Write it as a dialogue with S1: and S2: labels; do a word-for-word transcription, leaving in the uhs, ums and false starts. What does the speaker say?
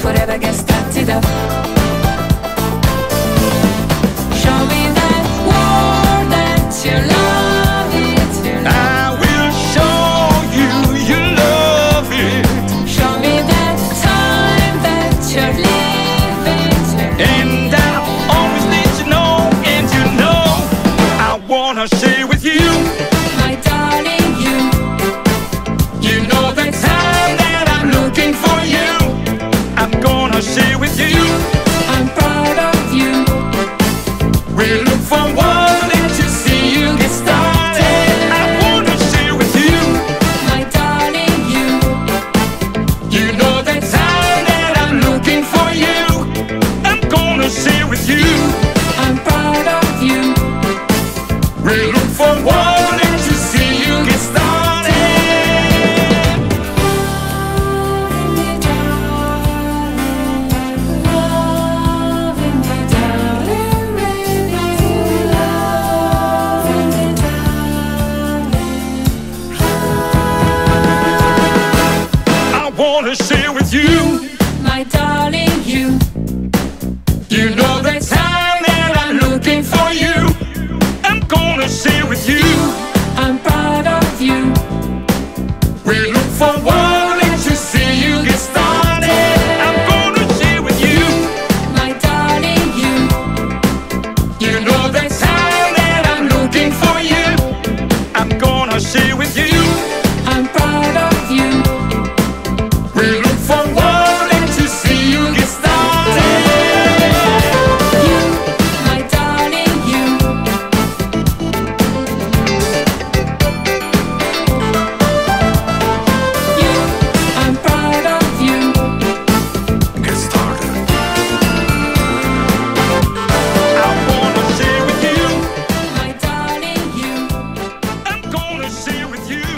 S1: whatever gets started up. Show me that world that you love it, you love.
S2: I will show you you love it.
S1: Show me that time that you're living,
S2: And I always need to know, and you know I wanna share with you,
S1: my darling, you.
S2: you know the time that I'm looking for you. I'm gonna share with you.
S1: I'm proud of you.
S2: We look forward to see you get started. I wanna share with you,
S1: My darling, you.
S2: you know the time that I'm looking for you. I'm gonna share with you.
S1: I'm proud of you.
S2: We look forward to see you get started.
S1: Loving me, darling, baby, loving me,
S2: I wanna share with you,
S1: my darling, you.
S2: you know the time that I'm looking for you. I'm gonna share with you.
S1: I'm proud of you.
S2: We look forward to see you get started. I'm gonna share with you,
S1: My darling, you.
S2: you know the time that I'm looking for you. I'm gonna share with you.
S1: I'm proud of you.
S2: We look forward to see you get started.
S1: You, my darling, you. You, I'm proud of you.
S2: Get started. I wanna share with you.
S1: My darling, you.
S2: I'm gonna share with you.